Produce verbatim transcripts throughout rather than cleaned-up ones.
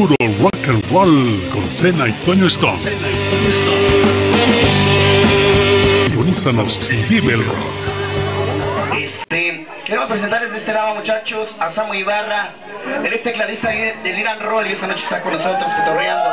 Puro rock and roll con Cena y Toño Stone. Sintonízanos y vive el rock. Este, queremos presentarles de este lado, muchachos, a Samu Ibarra. Él es tecladista del Irán Roll y esta noche está con nosotros cotorreando.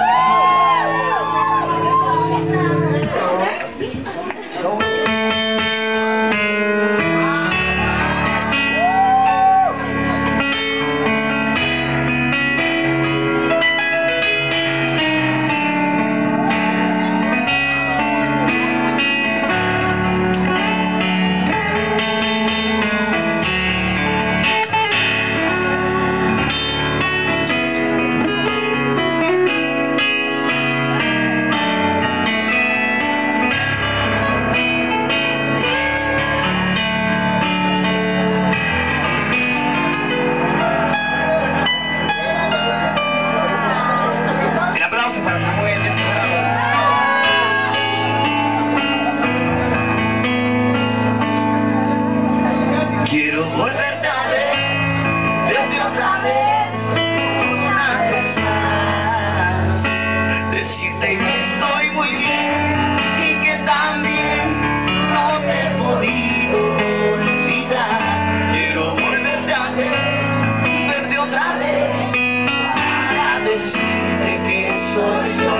Para Samuel de este lado. Quiero volverte a ver, verte otra vez, una vez más, decirte que estoy muy bien y que también no te he podido olvidar. Quiero volverte a ver, verte otra vez, para decirte que soy yo.